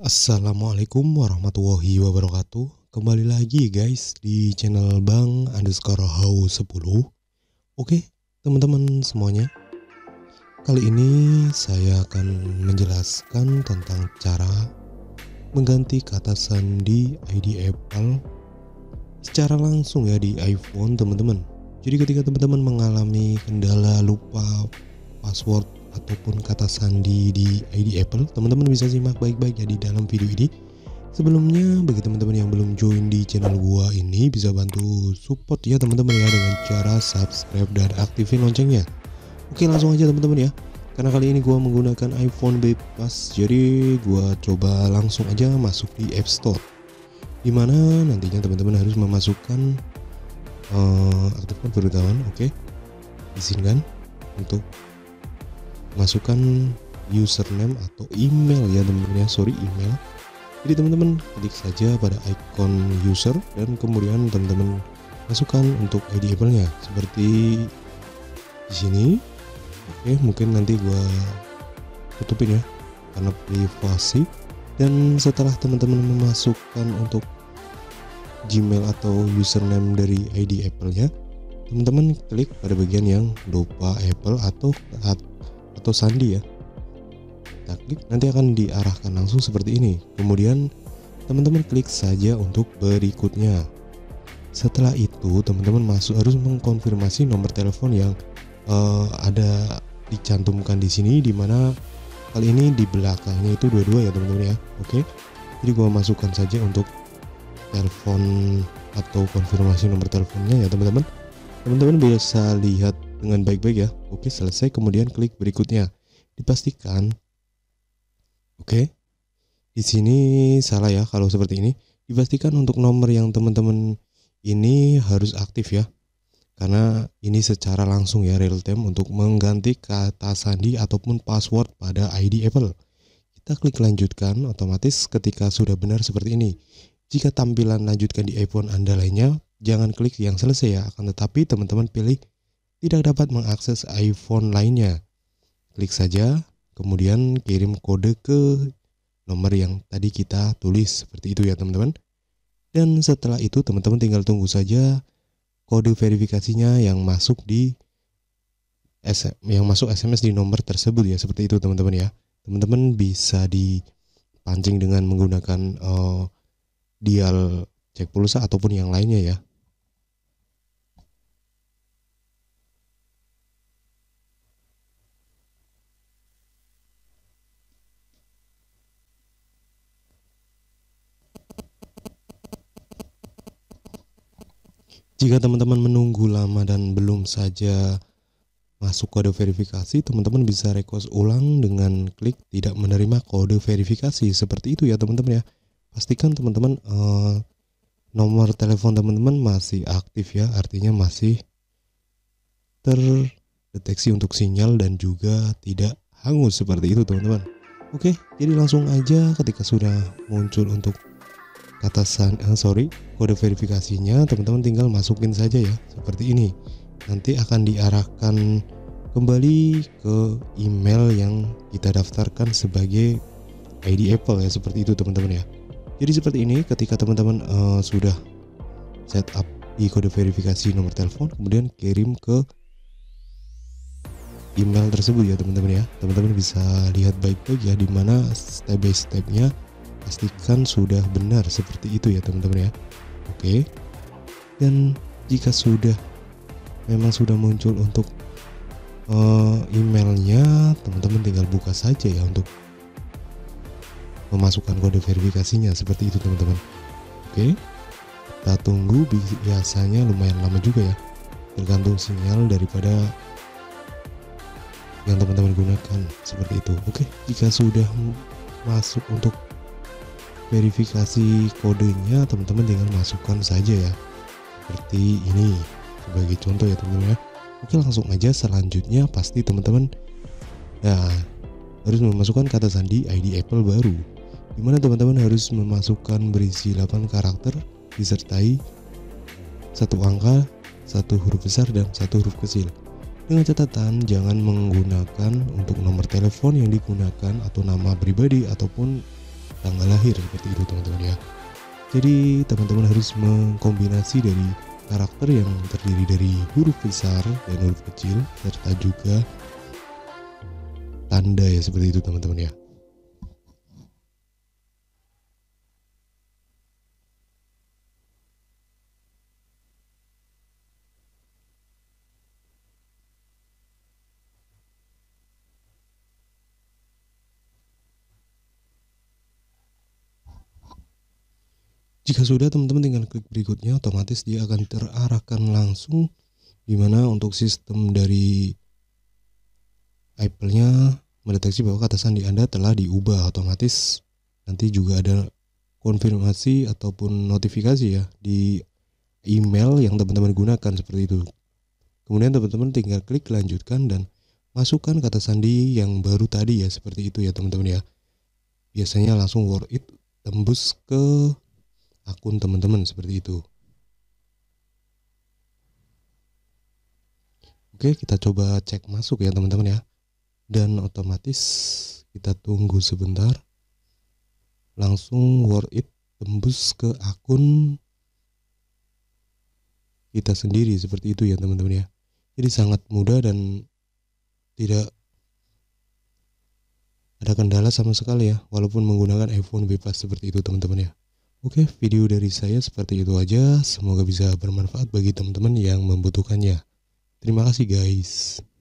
Assalamualaikum warahmatullahi wabarakatuh. Kembali lagi guys di channel Bang underscore How 10. Oke teman-teman semuanya, kali ini saya akan menjelaskan tentang cara mengganti kata sandi ID Apple secara langsung ya di iPhone teman-teman. Jadi ketika teman-teman mengalami kendala lupa password ataupun kata sandi di ID Apple, teman-teman bisa simak baik-baik ya di dalam video ini. Sebelumnya, bagi teman-teman yang belum join di channel gua ini, bisa bantu support ya teman-teman ya dengan cara subscribe dan aktifin loncengnya. Oke, langsung aja teman-teman ya. Karena kali ini gua menggunakan iPhone bebas, jadi gua coba langsung aja masuk di App Store. Dimana nantinya teman-teman harus memasukkan aktifkan pemberitahuan. Oke, izinkan untuk masukkan username atau email ya teman-teman ya, email. Jadi teman-teman klik saja pada icon user dan kemudian teman-teman masukkan untuk ID Apple-nya seperti di sini. Oke, mungkin nanti gua tutupin ya karena privasi. Dan setelah teman-teman memasukkan untuk Gmail atau username dari ID Apple-nya, teman-teman klik pada bagian yang lupa Apple atau sandi ya. Kita klik, nanti akan diarahkan langsung seperti ini. Kemudian teman-teman klik saja untuk berikutnya. Setelah itu teman-teman harus mengkonfirmasi nomor telepon yang ada dicantumkan di sini, dimana kali ini di belakangnya itu dua-dua ya teman-teman ya. Oke, jadi gua masukkan saja untuk telepon atau konfirmasi nomor teleponnya ya teman-teman. Teman-teman bisa lihat dengan baik-baik ya. Oke, selesai. Kemudian klik berikutnya. Dipastikan. Oke. Di sini salah ya kalau seperti ini. Dipastikan untuk nomor yang teman-teman ini harus aktif ya. Karena ini secara langsung ya, real time untuk mengganti kata sandi ataupun password pada ID Apple. Kita klik lanjutkan, otomatis ketika sudah benar seperti ini. Jika tampilan lanjutkan di iPhone Anda lainnya, jangan klik yang selesai ya. Akan tetapi teman-teman pilih tidak dapat mengakses iPhone lainnya. Klik saja, kemudian kirim kode ke nomor yang tadi kita tulis seperti itu ya teman-teman. Dan setelah itu teman-teman tinggal tunggu saja kode verifikasinya yang masuk SMS di nomor tersebut ya, seperti itu teman-teman ya. Teman-teman bisa dipancing dengan menggunakan dial cek pulsa ataupun yang lainnya ya. Jika teman-teman menunggu lama dan belum saja masuk kode verifikasi, teman-teman bisa request ulang dengan klik tidak menerima kode verifikasi seperti itu ya teman-teman ya. Pastikan teman-teman nomor telepon teman-teman masih aktif ya, artinya masih terdeteksi untuk sinyal dan juga tidak hangus seperti itu teman-teman. Oke, jadi langsung aja ketika sudah muncul untuk kata kode verifikasinya, teman-teman tinggal masukin saja ya seperti ini. Nanti akan diarahkan kembali ke email yang kita daftarkan sebagai ID Apple ya, seperti itu teman-teman ya. Jadi seperti ini ketika teman-teman sudah setup di kode verifikasi nomor telepon, kemudian kirim ke email tersebut ya teman-teman ya. Teman-teman bisa lihat baik-baik ya, dimana step by stepnya. Pastikan sudah benar seperti itu ya teman-teman ya. Oke. Dan jika memang sudah muncul untuk emailnya, teman-teman tinggal buka saja ya untuk memasukkan kode verifikasinya seperti itu teman-teman. Oke. Kita tunggu, biasanya lumayan lama juga ya, tergantung sinyal daripada yang teman-teman gunakan seperti itu. Oke, jika sudah masuk untuk verifikasi kodenya, teman-teman tinggal masukkan saja ya seperti ini sebagai contoh ya teman-teman ya. Oke, langsung aja selanjutnya pasti teman-teman ya harus memasukkan kata sandi ID Apple baru, dimana teman-teman harus memasukkan berisi 8 karakter disertai 1 angka, 1 huruf besar dan 1 huruf kecil. Dengan catatan jangan menggunakan untuk nomor telepon yang digunakan atau nama pribadi ataupun tanggal lahir seperti itu teman-teman ya. Jadi teman-teman harus mengkombinasi dari karakter yang terdiri dari huruf besar dan huruf kecil serta juga tanda ya seperti itu teman-teman ya. Jika sudah, teman-teman tinggal klik berikutnya, otomatis dia akan terarahkan langsung dimana untuk sistem dari Apple-nya mendeteksi bahwa kata sandi Anda telah diubah. Otomatis nanti juga ada konfirmasi ataupun notifikasi ya di email yang teman-teman gunakan seperti itu. Kemudian teman-teman tinggal klik lanjutkan dan masukkan kata sandi yang baru tadi ya, seperti itu ya teman-teman ya. Biasanya langsung worth it tembus ke akun teman-teman seperti itu. Oke, kita coba cek masuk ya teman-teman ya. Dan otomatis kita tunggu sebentar. Langsung worth it tembus ke akun kita sendiri seperti itu ya teman-teman ya. Jadi sangat mudah dan tidak ada kendala sama sekali ya, walaupun menggunakan iPhone bebas seperti itu teman-teman ya. Oke, video dari saya seperti itu aja. Semoga bisa bermanfaat bagi teman-teman yang membutuhkannya. Terima kasih guys.